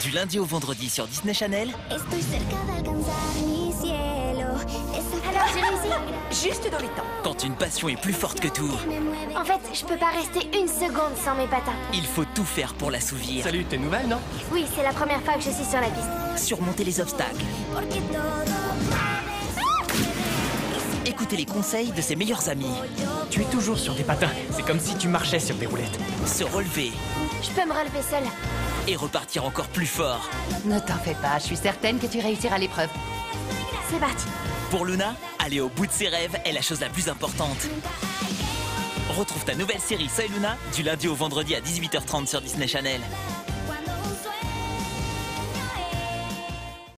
Du lundi au vendredi sur Disney Channel. Estoy cerca de alcanzar mi cielo. Alors j'ai réussi. Juste dans les temps. Quand une passion est plus forte que tout, En fait, je peux pas rester une seconde sans mes patins. il faut tout faire pour l'assouvir. Salut, t'es nouvelle, non? Oui, c'est la première fois que je suis sur la piste. Surmonter les obstacles. Écouter les conseils de ses meilleurs amis. Tu es toujours sur des patins. C'est comme si tu marchais sur des roulettes. Se relever Je peux me relever seule. et repartir encore plus fort. Ne t'en fais pas, je suis certaine que tu réussiras l'épreuve. C'est parti. Pour Luna, aller au bout de ses rêves est la chose la plus importante. Retrouve ta nouvelle série Soy Luna du lundi au vendredi à 18h30 sur Disney Channel.